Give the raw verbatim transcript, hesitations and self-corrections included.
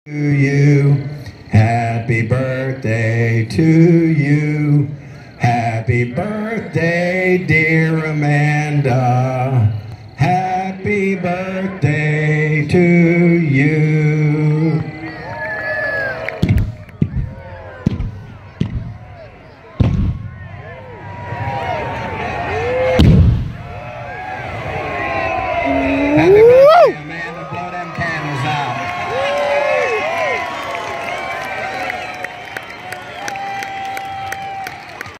To you, happy birthday to you, happy birthday dear Amanda, happy birthday to you.